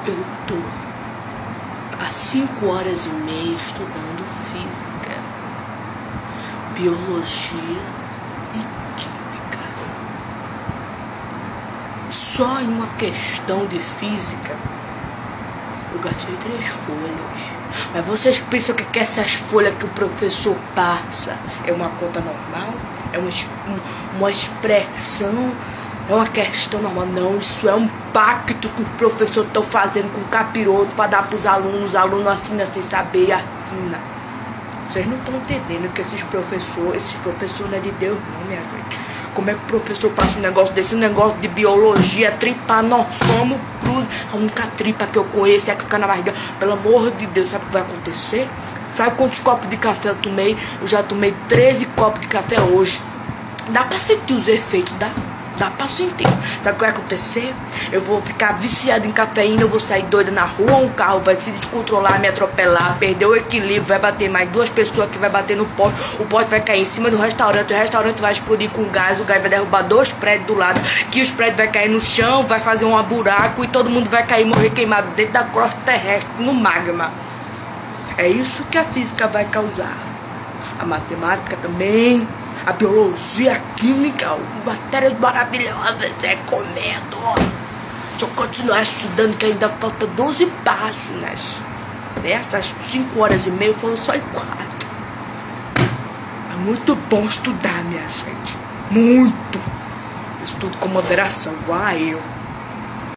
Eu tô há 5h30 estudando física, biologia e química. Só em uma questão de física eu gastei 3 folhas. Mas vocês pensam que essas folhas que o professor passa é uma conta normal? É uma expressão? É uma questão normal? Não, isso é um pacto que os professores estão fazendo com o capiroto para dar para os alunos. Os alunos assinam sem saber e assinam. Vocês não estão entendendo que esses professores não é de Deus não, minha gente. Como é que o professor passa um negócio desse, um negócio de biologia, tripa, nós somos cruz. A única tripa que eu conheço é que fica na barriga. Pelo amor de Deus, sabe o que vai acontecer? Sabe quantos copos de café eu tomei? Eu já tomei 13 copos de café hoje. Dá pra sentir os efeitos, dá pra sentir. Sabe o que vai acontecer? Eu vou ficar viciada em cafeína, eu vou sair doida na rua, um carro vai se descontrolar, me atropelar, perder o equilíbrio, vai bater mais 2 pessoas que vai bater no poste, o poste vai cair em cima do restaurante, o restaurante vai explodir com gás, o gás vai derrubar 2 prédios do lado, que os prédios vai cair no chão, vai fazer um buraco e todo mundo vai cair, morrer queimado dentro da crosta terrestre, no magma. É isso que a física vai causar. A matemática também. A biologia, a química, matérias maravilhosas, recomendo. Deixa eu continuar estudando que ainda falta 12 páginas. Essas 5h30 foram só em 4. É muito bom estudar, minha gente. Muito. Estudo com moderação, igual eu.